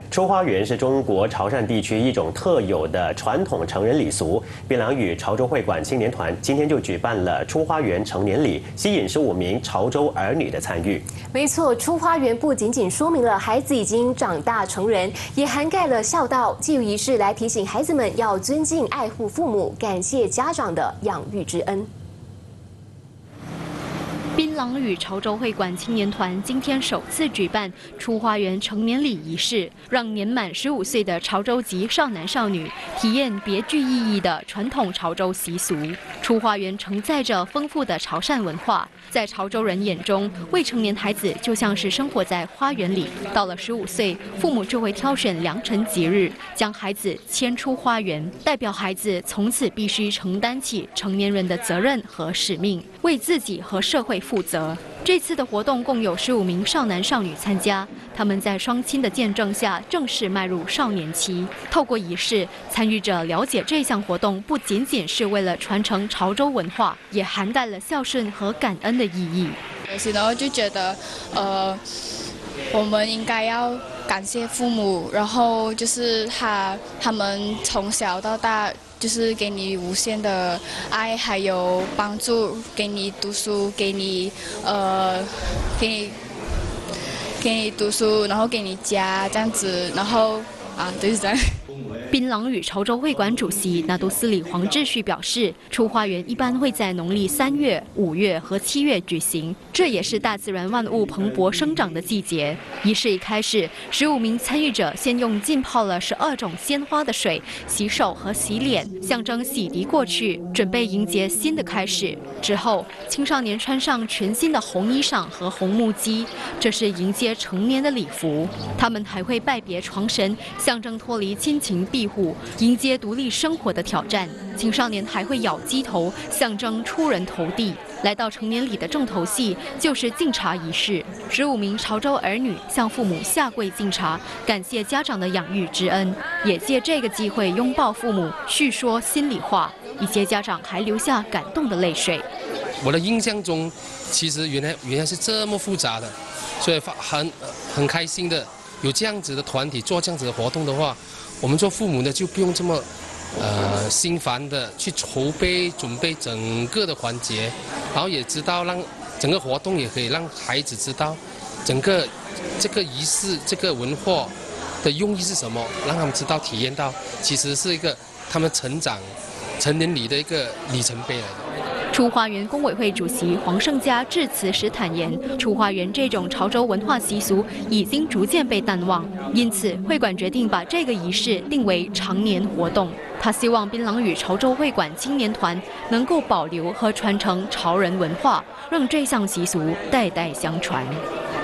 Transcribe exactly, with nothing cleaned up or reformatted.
出花园是中国潮汕地区一种特有的传统成人礼俗。槟榔屿潮州会馆青年团今天就举办了出花园成年礼，吸引十五名潮州儿女的参与。 没错，出花园不仅仅说明了孩子已经长大成人，也涵盖了孝道，借由仪式来提醒孩子们要尊敬、爱护父母，感谢家长的养育之恩。 槟榔屿潮州会馆青年团今天首次举办出花园成年礼仪式，让年满十五岁的潮州籍少男少女体验别具意义的传统潮州习俗。出花园承载着丰富的潮汕文化，在潮州人眼中，未成年孩子就像是生活在花园里。到了十五岁，父母就会挑选良辰吉日，将孩子牵出花园，代表孩子从此必须承担起成年人的责任和使命，为自己和社会 负责。这次的活动共有十五名少男少女参加，他们在双亲的见证下正式迈入少年期。透过仪式，参与者了解这项活动不仅仅是为了传承潮州文化，也涵盖了孝顺和感恩的意义。 有时呢就觉得，呃，我们应该要感谢父母，然后就是他他们从小到大 就是给你无限的爱，还有帮助，给你读书，给你呃，给你给你读书，然后给你家这样子，然后啊，就是这样。 槟榔屿潮州会馆主席拿督斯里黄志旭表示，出花园一般会在农历三月、五月和七月举行，这也是大自然万物蓬勃生长的季节。仪式一开始，十五名参与者先用浸泡了十二种鲜花的水洗手和洗脸，象征洗涤过去，准备迎接新的开始。之后，青少年穿上全新的红衣裳和红木屐，这是迎接成年的礼服。他们还会拜别床神，象征脱离亲情 庇护，迎接独立生活的挑战。青少年还会咬鸡头，象征出人头地。来到成年礼的重头戏就是敬茶仪式。十五名潮州儿女向父母下跪敬茶，感谢家长的养育之恩，也借这个机会拥抱父母，叙说心里话。一些家长还流下感动的泪水。 我的印象中，其实原来原来是这么复杂的，所以很很开心的有这样子的团体做这样子的活动的话。 我们做父母的就不用这么，呃，心烦的去筹备、准备整个的环节，然后也知道让整个活动也可以让孩子知道，整个这个仪式、这个文化的用意是什么，让他们知道、体验到，其实是一个他们成长、成年礼的一个里程碑来的。 出花园工委会主席黄胜嘉致辞时坦言，出花园这种潮州文化习俗已经逐渐被淡忘，因此会馆决定把这个仪式定为常年活动。他希望槟榔屿潮州会馆青年团能够保留和传承潮人文化，让这项习俗代代相传。